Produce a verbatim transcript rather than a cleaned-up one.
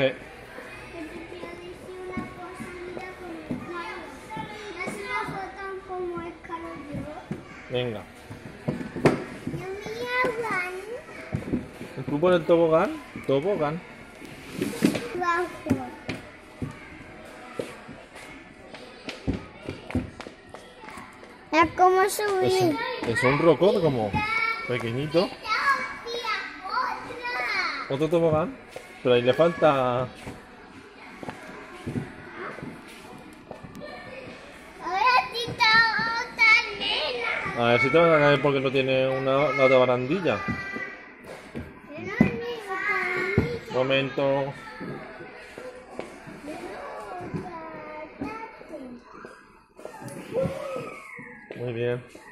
¿Qué? Que te quiero decir una cosa, mira como Carlos. No se lo fotan como es Carlos yo. Venga. No me hagan ¿Tú pones el tobogán? Tobogán. bajo. Es como Es subir. un, es un rocot como pequeñito. Otro tobogán. Pero ahí le falta... A ver si te van a caer porque no tiene una, la otra barandilla. Momento. Muy bien.